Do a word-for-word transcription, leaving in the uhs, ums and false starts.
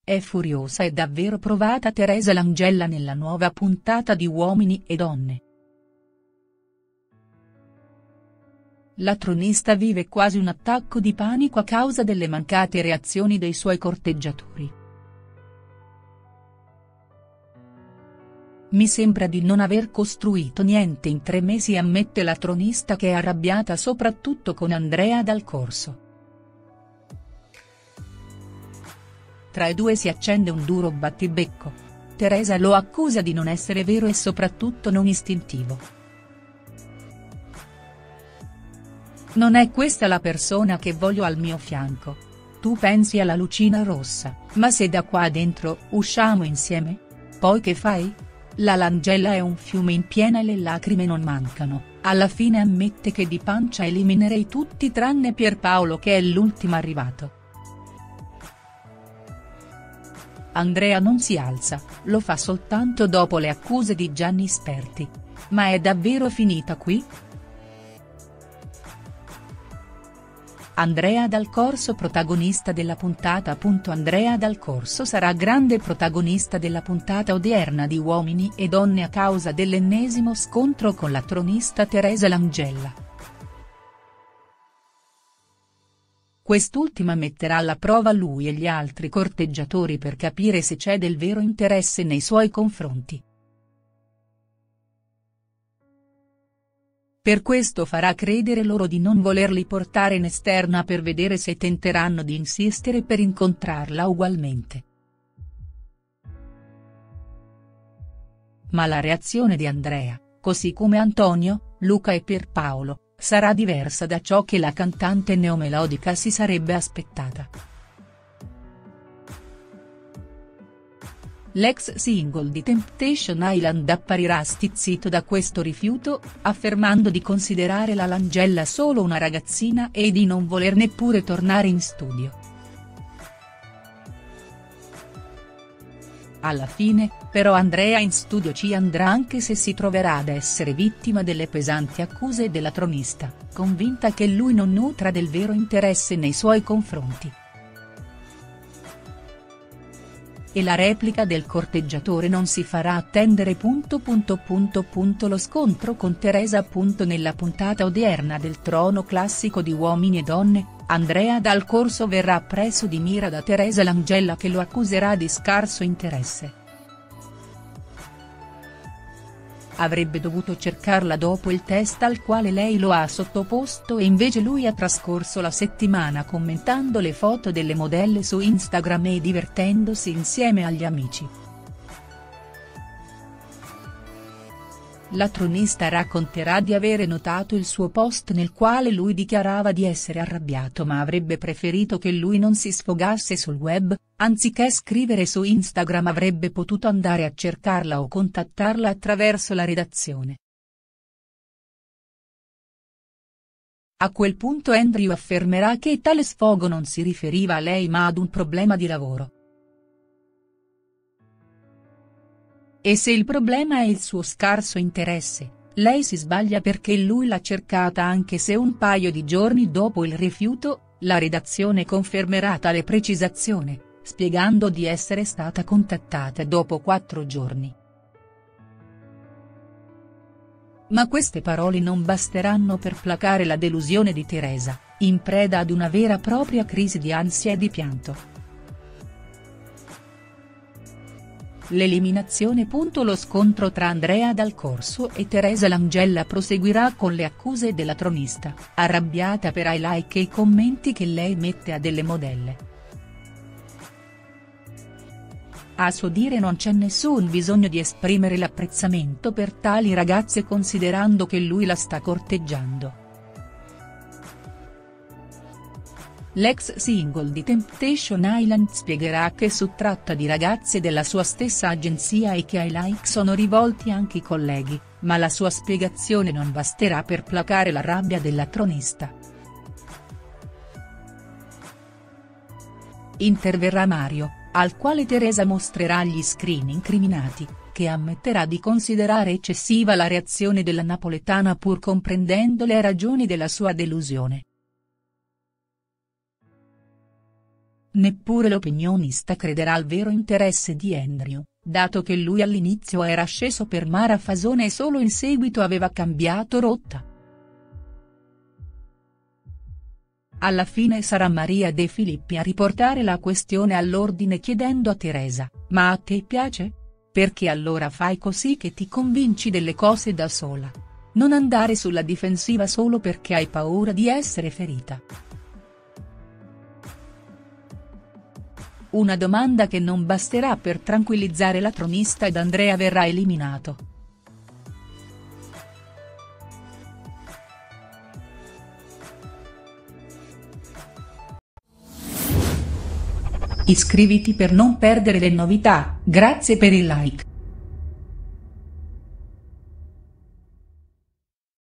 È furiosa e davvero provata Teresa Langella nella nuova puntata di Uomini e Donne. La tronista vive quasi un attacco di panico a causa delle mancate reazioni dei suoi corteggiatori. Mi sembra di non aver costruito niente in tre mesi, ammette la tronista, che è arrabbiata soprattutto con Andrea Dal Corso. Tra i due si accende un duro battibecco. Teresa lo accusa di non essere vero e soprattutto non istintivo. Non è questa la persona che voglio al mio fianco. Tu pensi alla lucina rossa, ma se da qua dentro usciamo insieme? Poi che fai? La Langella è un fiume in piena e le lacrime non mancano. Alla fine ammette che di pancia eliminerei tutti tranne Pierpaolo, che è l'ultimo arrivato. Andrea non si alza, lo fa soltanto dopo le accuse di Gianni Sperti. Ma è davvero finita qui?. Andrea Dal Corso protagonista della puntata. Andrea Dal Corso sarà grande protagonista della puntata odierna di Uomini e Donne a causa dell'ennesimo scontro con la tronista Teresa Langella. Quest'ultima metterà alla prova lui e gli altri corteggiatori per capire se c'è del vero interesse nei suoi confronti. Per questo farà credere loro di non volerli portare in esterna per vedere se tenteranno di insistere per incontrarla ugualmente. Ma la reazione di Andrea, così come Antonio, Luca e Pierpaolo, sarà diversa da ciò che la cantante neomelodica si sarebbe aspettata. L'ex single di Temptation Island apparirà stizzito da questo rifiuto, affermando di considerare la Langella solo una ragazzina e di non voler neppure tornare in studio. Alla fine, però, Andrea in studio ci andrà anche se si troverà ad essere vittima delle pesanti accuse della tronista, convinta che lui non nutra del vero interesse nei suoi confronti. E la replica del corteggiatore non si farà attendere. Punto punto punto punto Lo scontro con Teresa. Punto Nella puntata odierna del Trono Classico di Uomini e Donne, Andrea Dal Corso verrà preso di mira da Teresa Langella, che lo accuserà di scarso interesse. Avrebbe dovuto cercarla dopo il test al quale lei lo ha sottoposto e invece lui ha trascorso la settimana commentando le foto delle modelle su Instagram e divertendosi insieme agli amici. La tronista racconterà di avere notato il suo post nel quale lui dichiarava di essere arrabbiato, ma avrebbe preferito che lui non si sfogasse sul web, anziché scrivere su Instagram avrebbe potuto andare a cercarla o contattarla attraverso la redazione. A quel punto Andrew affermerà che tale sfogo non si riferiva a lei ma ad un problema di lavoro. E se il problema è il suo scarso interesse, lei si sbaglia perché lui l'ha cercata anche se un paio di giorni dopo il rifiuto. La redazione confermerà tale precisazione, spiegando di essere stata contattata dopo quattro giorni. Ma queste parole non basteranno per placare la delusione di Teresa, in preda ad una vera e propria crisi di ansia e di pianto. L'eliminazione. Lo scontro tra Andrea Dal Corso e Teresa Langella proseguirà con le accuse della tronista, arrabbiata per i like e i commenti che lei mette a delle modelle. A suo dire non c'è nessun bisogno di esprimere l'apprezzamento per tali ragazze considerando che lui la sta corteggiando. L'ex single di Temptation Island spiegherà che si tratta di ragazze della sua stessa agenzia e che ai like sono rivolti anche i colleghi, ma la sua spiegazione non basterà per placare la rabbia della tronista. Interverrà Mario, al quale Teresa mostrerà gli screen incriminati, che ammetterà di considerare eccessiva la reazione della napoletana pur comprendendo le ragioni della sua delusione. Neppure l'opinionista crederà al vero interesse di Andrew, dato che lui all'inizio era sceso per Mara Fasone e solo in seguito aveva cambiato rotta. Alla fine sarà Maria De Filippi a riportare la questione all'ordine chiedendo a Teresa: "Ma a te piace? Perché allora fai così che ti convinci delle cose da sola? Non andare sulla difensiva solo perché hai paura di essere ferita". Una domanda che non basterà per tranquillizzare la tronista ed Andrea verrà eliminato. Iscriviti per non perdere le novità, grazie per il like.